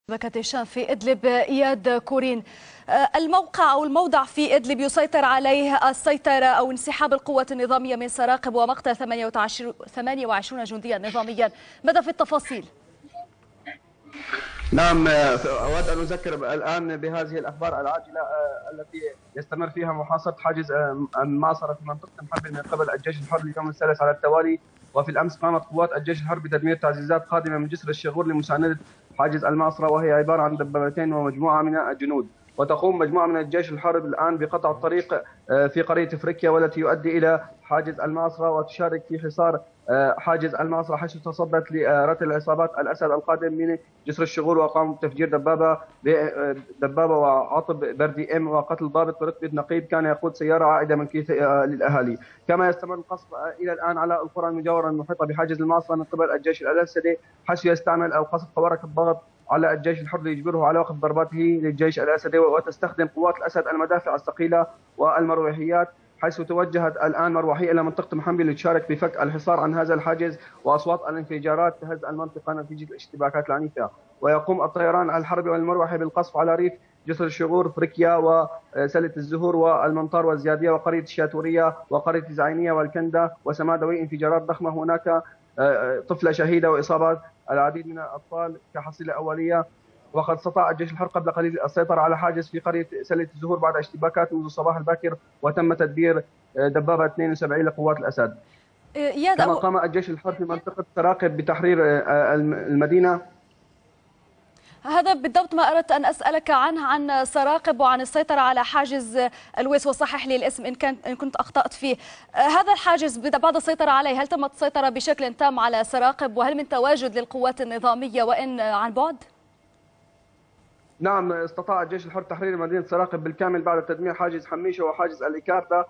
شبكة الشام في إدلب. إياد كورين، الموقع أو الموضع في إدلب يسيطر عليه السيطرة أو انسحاب القوة النظامية من سراقب ومقتل 28 جنديا نظاميا، ماذا في التفاصيل؟ نعم، أود أن أذكر الآن بهذه الأخبار العاجلة التي يستمر فيها محاصرة حاجز المعصرة في منطقة محبل من قبل الجيش الحر لليوم الثالث على التوالي. وفي الأمس قامت قوات الجيش الحر بتدمير تعزيزات قادمة من جسر الشغور لمساندة حاجز المعصرة، وهي عبارة عن دبابتين ومجموعة من الجنود. وتقوم مجموعة من الجيش الحر الآن بقطع الطريق في قرية فريكيا والتي يؤدي إلى حاجز المعصرة، وتشارك في حصار حاجز المعصرة، حيث تصدت لرتل عصابات الأسد القادم من جسر الشغور، وقاموا بتفجير دبابة وعطب بردي ام وقتل ضابط برتبة نقيب كان يقود سيارة عائدة من كيس للأهالي. كما يستمر القصف إلى الآن على القرى المجاورة المحيطة بحاجز المعصرة من قبل الجيش الأسدي، حيث يستعمل القصف قوارق الضغط على الجيش الحر ليجبره على وقف ضرباته للجيش الأسدي. وتستخدم قوات الأسد المدافع الثقيلة والمروحيات، حيث توجهت الآن مروحية إلى منطقة محمبي لتشارك في فك الحصار عن هذا الحاجز، وأصوات الانفجارات تهز المنطقة نتيجة الاشتباكات العنيفة. ويقوم الطيران الحربي والمروحي بالقصف على ريف جسر الشغور، فريكيا وسلة الزهور والمنطار والزيادية وقرية الشاتورية وقرية الزعينية والكندة وسمادوي. انفجارات ضخمة، هناك طفلة شهيدة وإصابات العديد من الأطفال كحصيلة أولية. وقد استطاع الجيش الحر قبل قليل السيطرة على حاجز في قرية سلة الزهور بعد اشتباكات منذ الصباح الباكر، وتم تدبير دبابة 72 لقوات الأسد. كما قام الجيش الحر في منطقة سراقب بتحرير المدينة. هذا بالضبط ما أردت أن أسألك عنه، عن سراقب وعن السيطرة على حاجز الويس، وصحح لي الاسم إن كنت أخطأت فيه. هذا الحاجز بعد السيطرة عليه، هل تمت السيطرة بشكل تام على سراقب، وهل من تواجد للقوات النظامية وإن عن بعد؟ نعم، استطاع الجيش الحر تحرير مدينة سراقب بالكامل بعد تدمير حاجز حميشة وحاجز الإكاردة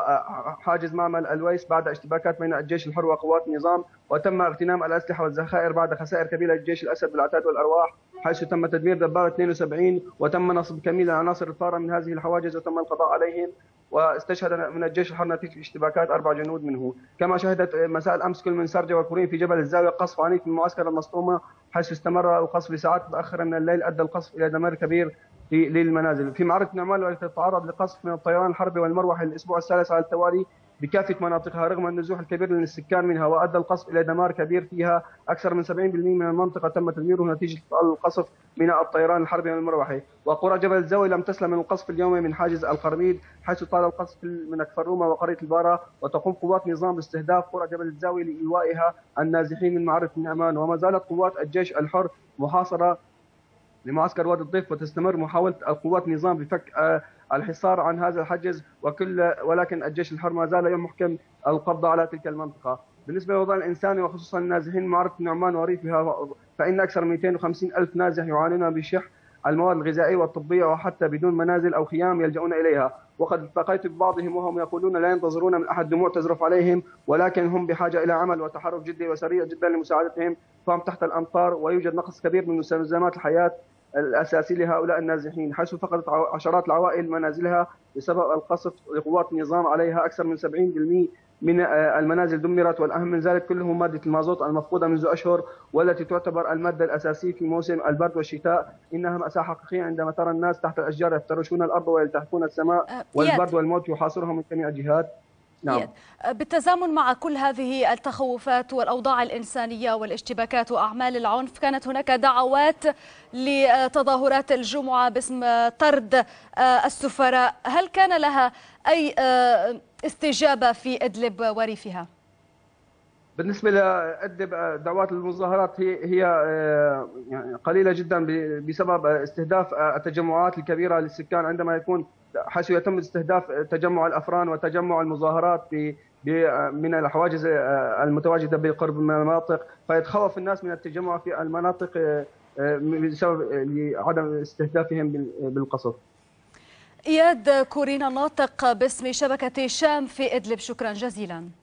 وحاجز معمل الويس بعد اشتباكات بين الجيش الحر وقوات النظام. وتم اغتنام الأسلحة والذخائر بعد خسائر كبيرة للجيش الأسد بالعتاد والأرواح، حيث تم تدمير دبابة 72 وتم نصب كمين العناصر الفارة من هذه الحواجز وتم القضاء عليهم. واستشهد من الجيش الحر نتيجة الاشتباكات 4 جنود منه. كما شهدت مساء الأمس كل من سرجة وكورين في جبل الزاوية قصف عنيف من معسكر المسطومة، حيث استمر القصف لساعات متأخرة من الليل أدى القصف إلى دمار كبير للمنازل. في معركة نعمان والتي تتعرض لقصف من الطيران الحربي والمروحي للأسبوع الثالث على التوالي بكافة مناطقها رغم النزوح الكبير للسكان منها، وأدى القصف إلى دمار كبير فيها. أكثر من 70% من المنطقة تم تدميره نتيجة القصف من الطيران الحربي والمروحي. وقرى جبل الزاوية لم تسلم من القصف اليومي من حاجز القرميد، حيث طال القصف من كفرومة وقرية البارة. وتقوم قوات نظام باستهداف قرى جبل الزاوية لإيوائها النازحين من معركة النعمان. وما زالت قوات الجيش الحر محاصرة لمعسكر وادي الضيف، وتستمر محاولة القوات النظام بفك الحصار عن هذا الحجز ولكن الجيش الحر ما زال يمحكم القبض على تلك المنطقة. بالنسبة للوضع الإنساني وخصوصا النازحين من معركة النعمان وريفها، فإن أكثر من 250 ألف نازح يعانون بشح المواد الغذائية والطبية وحتى بدون منازل أو خيام يلجؤون إليها. وقد التقيت ببعضهم وهم يقولون لا ينتظرون من أحد دموع تزرف عليهم، ولكن هم بحاجة إلى عمل وتحرك جدي وسريع جدا لمساعدتهم، فهم تحت الأمطار ويوجد نقص كبير من مستلزمات الحياة الأساسي لهؤلاء النازحين، حيث فقدت عشرات العوائل منازلها بسبب القصف لقوات النظام عليها. أكثر من 70% من المنازل دمرت، والأهم من ذلك كله مادة المازوت المفقودة منذ أشهر، والتي تعتبر المادة الأساسية في موسم البرد والشتاء. إنها مأساة حقيقية عندما ترى الناس تحت الأشجار يفترشون الأرض ويلتهفون السماء، والبرد والموت يحاصرهم من جميع الجهات. نعم. بالتزامن مع كل هذه التخوفات والأوضاع الإنسانية والاشتباكات وأعمال العنف، كانت هناك دعوات لتظاهرات الجمعة باسم طرد السفراء، هل كان لها أي استجابة في إدلب وريفها؟ بالنسبة لإدلب دعوات المظاهرات هي يعني قليلة جدا بسبب استهداف التجمعات الكبيرة للسكان، عندما يكون حيث يتم استهداف تجمع الأفران وتجمع المظاهرات من الحواجز المتواجدة بقرب من المناطق، فيتخوف الناس من التجمع في المناطق بسبب عدم استهدافهم بالقصف. إياد كورين، الناطق باسم شبكة الشام في إدلب، شكرا جزيلا.